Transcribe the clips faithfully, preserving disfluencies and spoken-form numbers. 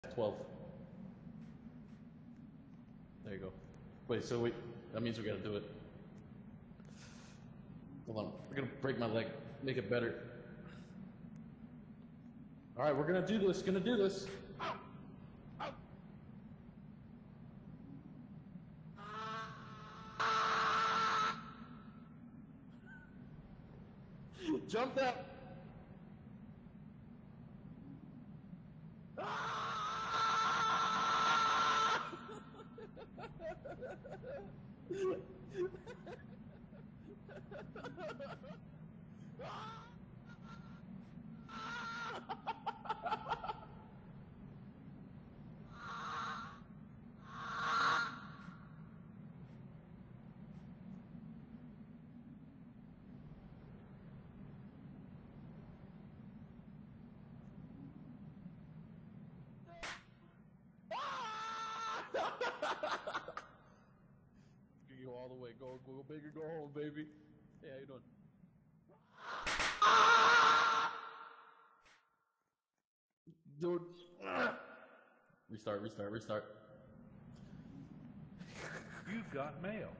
twelve. There you go. Wait, so wait, that means we gotta do it. Hold on, we're gonna break my leg, make it better. All right, we're gonna do this, gonna do this. Ow! Ow! Jump out! You go all the way. Go, go big or go home, baby. Hey, how you doing? Dude. Restart, restart, restart. You've got mail.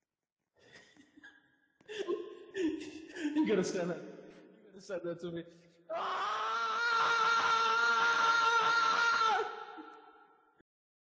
You gotta send that. You gotta send that to me.